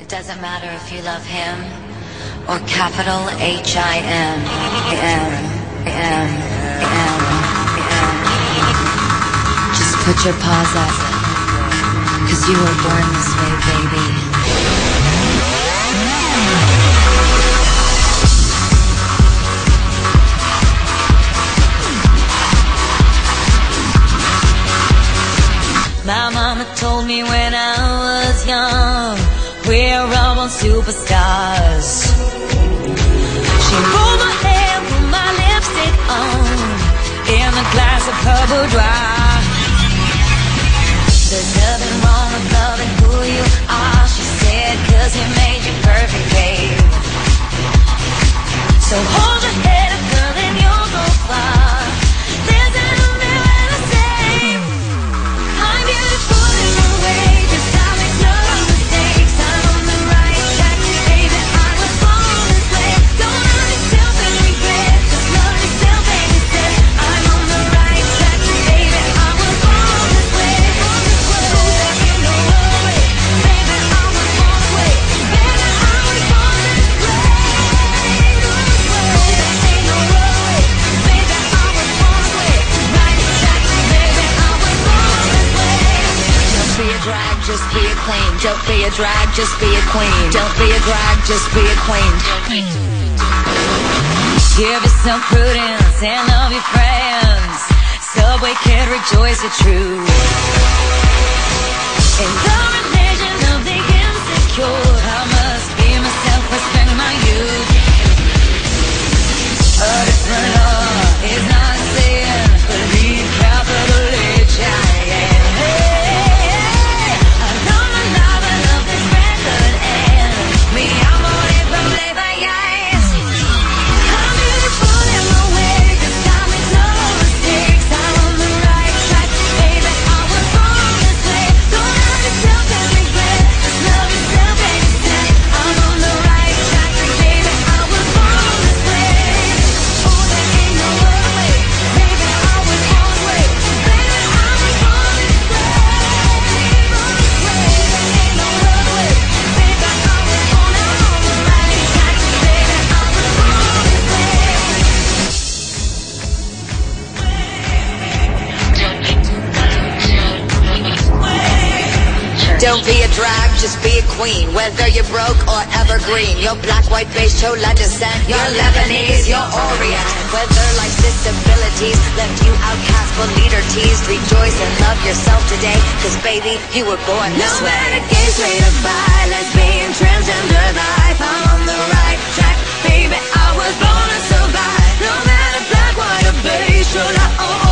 doesn't matter if you love him or capital H-I-M. Just put your paws up, 'cause you were born this way, baby. My mama told me when I was young, we're all born superstars. She rolled my hair, put my lipstick on, in a glass of her boudoir. There's nothing wrong with loving who you are, she said, 'cause he made you perfect, babe. So hold your head up, girl, and you'll go far. There's an just be a queen. Don't be a drag, just be a queen. Don't be a drag, just be a queen. Give yourself prudence and love your friends. Subway kid, rejoice the truth. In the religion of the insecure, I must be myself, respect my youth. A different law is not sin, believe capital H-I-M. Don't be a drag, just be a queen. Whether you're broke or evergreen, you're black, white, beige, chola descent, you're Lebanese, you're Orient. Whether life's disabilities left you outcast but leader teased, rejoice and love yourself today, 'cause baby, you were born this way. No matter gay, straight or bi, lesbian, transgender life, I'm on the right track, baby, I was born to survive. No matter black, white or beige, chola or